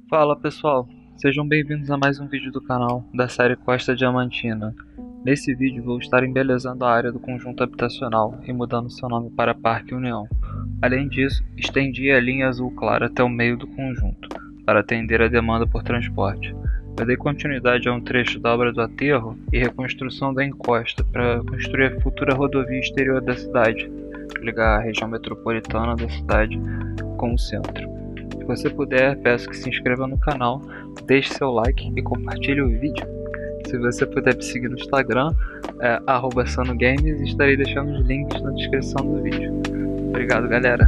Fala pessoal, sejam bem-vindos a mais um vídeo do canal da série Costa Diamantina. Nesse vídeo vou estar embelezando a área do conjunto habitacional e mudando seu nome para Parque União. Além disso, estendi a linha azul clara até o meio do conjunto, para atender a demanda por transporte. Eu dei continuidade a um trecho da obra do aterro e reconstrução da encosta para construir a futura rodovia exterior da cidade, ligar a região metropolitana da cidade com o centro. Se você puder, peço que se inscreva no canal, deixe seu like e compartilhe o vídeo. Se você puder me seguir no Instagram, é @sanogames, e estarei deixando os links na descrição do vídeo. Obrigado, galera!